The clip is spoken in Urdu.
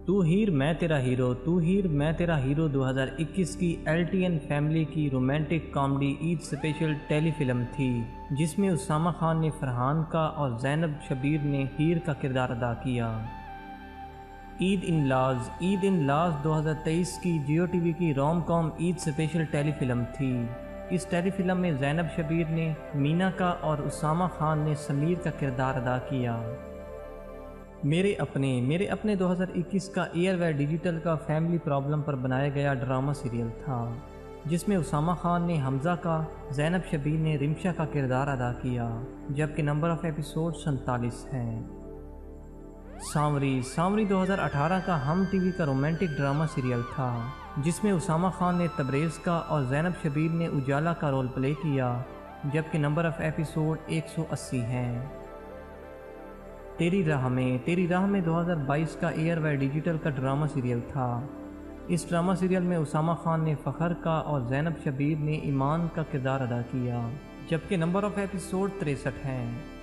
تو ہیر میں تیرا ہیرو، تو ہیر میں تیرا ہیرو 2021 کی LTN فیملی کی romantic comedy Eid special telefilm تھی، جس میں اسامہ خان نے فرحان کا اور زینب شبیر نے ہیر کا کردار ادا کیا۔ عید ان لاز 2023 کی جیو ٹی وی کی روم کام عید اسپیشل ٹیلی فلم تھی۔ اس ٹیلی فلم میں زینب شبیر نے مینا کا اور اسامہ خان نے سمیر کا کردار ادا کیا۔ میرے اپنے 2021 کا ایئر ویئر ڈیجیٹل کا فیملی پرابلم پر بنایا گیا ڈرامہ سیریل تھا، جس میں اسامہ خان نے حمزہ کا، زینب شبیر نے رمشا کا کردار ادا کیا، جبکہ نمبر آف ایپیسوڈ 47 ہیں۔ سانوری 2018 کا ہم ٹی وی کا رومانٹک ڈرامہ سیریل تھا، جس میں اسامہ خان نے تبریز کا اور زینب شبیر نے اجالا کا رول پلے کیا، جبکہ نمبر آف ایپیسوڈ 180 ہیں۔ تیری راہ میں 2022 کا ایئر ویئر ڈیجیٹل کا ڈرامہ سیریل تھا۔ اس ڈرامہ سیریل میں اسامہ خان نے فخر کا اور زینب شبیر نے ایمان کا کردار ادا کیا، جبکہ نمبر آف ایپیسوڈ 63 ہیں۔